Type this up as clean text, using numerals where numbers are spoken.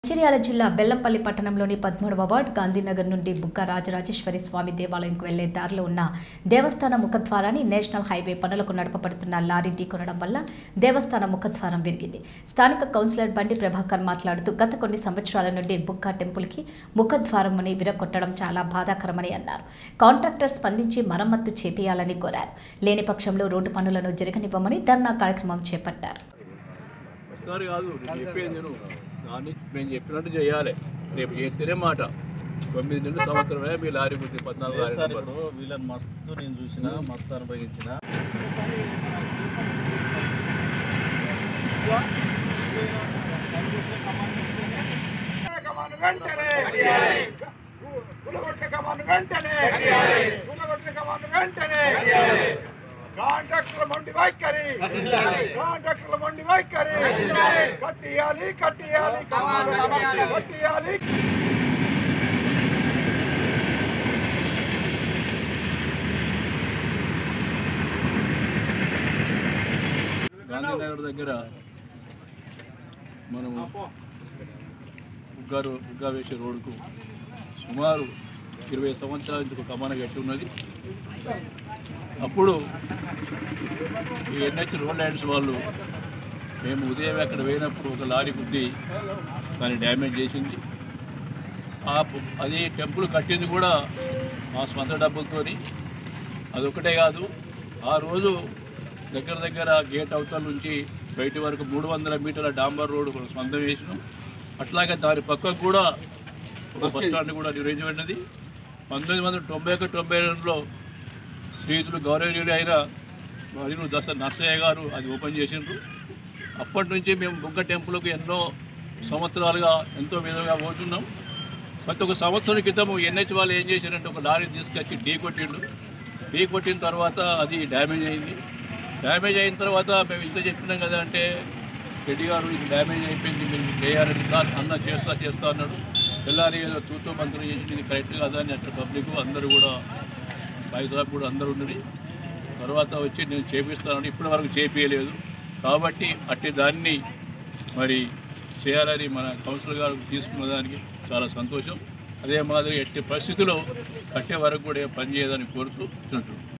మంచిర్యాల జిల్లా బెల్లంపల్లి పట్టణంలోని 13వ వార్డ్ గాంధీనగర్ నుండి బుగ్గ రాజరాజేశ్వరి స్వామి దేవాలయంకు వెళ్లే దారిలో ఉన్న దేవస్థాన ముఖద్వారాన్ని నేషనల్ హైవే పనులకు నడపబడుతున్న లారీ ఢీకొనడం వల్ల దేవస్థాన ముఖద్వారం విరిగింది. స్థానిక కౌన్సిలర్ బండి ప్రభాకర్ మాట్లాడుతూ గత కొన్ని సంవత్సరాల నుండి బుగ్గ టెంపుల్కి ముఖద్వారం విరగొట్టడం చాలా బాధాకరమని అన్నారు. కాంట్రాక్టర్ స్పందించి మరమ్మత్తు చేపేయాలని కోరారు. లేని పక్షంలో రోడ్డు పనులను జరగనివ్వమని ధర్నా కార్యక్రమం చేపట్టారు. దాన్ని మేము చెప్పినట్టు చేయాలి. రేపు చేస్తేనే మాట 9 నెలల సంవత్సరమే మీ లారీ గురించి 14 వీళ్ళని మస్తు నేను చూసిన మస్తు అనుభవించిన. కాంట్రాక్టర్ల మొండి వైఖరి కట్టియాలి కట్టియాలి. గాంధీనగర్ దగ్గర మనము బుగ్గా వేసే రోడ్డుకు సుమారు 20 సంవత్సరాల నుంచి ఒక కమాన కట్టి ఉన్నది. అప్పుడు ఈ ఎన్హెచ్ రోడ్ లైన్స్ వాళ్ళు మేము ఉదయం అక్కడ పోయినప్పుడు ఒక లారీ గుద్ది దాన్ని డ్యామేజ్ చేసింది. అది టెంపుల్ కట్టింది కూడా మా స్వంత డబ్బులతో. అదొకటే కాదు, ఆ రోజు దగ్గర గేట్ అవతల నుంచి బయటి వరకు 300 మీటర్ల డాంబర్ రోడ్డు మనం స్వంతం వేసినాం. అట్లాగే దాని పక్కకు కూడా ఒక బస్ స్టాండ్ కూడా నిర్వహించబడినది. 1991-92లో శ్రీయుతులు గౌరవనీయులు అయిన మరియు దశ నర్సయ్య గారు అది ఓపెన్ చేసిండ్రు. అప్పటి నుంచి మేము బుగ్గ టెంపుల్కి ఎన్నో సంవత్సరాలుగా ఎంతో విధంగా పోతున్నాం. ప్రతి ఒక్క సంవత్సరం క్రితం ఎన్హెచ్ వాళ్ళు ఏం చేశారంటే ఒక లారీ తీసుకొచ్చి ఢీ కొట్టిన తర్వాత అది డ్యామేజ్ అయింది. డ్యామేజ్ అయిన తర్వాత మేము ఇంత చెప్పినాం కదా అంటే రెడ్డి గారు ఇది డ్యామేజ్ అయిపోయింది, మీరు చేయాలని సార్ అన్న చేస్తా అన్నాడు. తెల్లారి ఏదో తూతో మంత్రం చేసి ఇది కరెక్ట్ కాదా అని అక్కడ పబ్లిక్ అందరూ కూడా సాయిసాబ్ కూడా అందరూ ఉన్నది. తర్వాత వచ్చి నేను చేపిస్తానని ఇప్పటి వరకు చేపించలేదు. కాబట్టి అట్టి దాన్ని మరి చేయాలని మన కౌన్సిలర్ గారు తీసుకున్న దానికి చాలా సంతోషం. అదే మాదిరి ఎట్టి పరిస్థితుల్లో కట్టే వరకు కూడా పనిచేయాలని కోరుతూ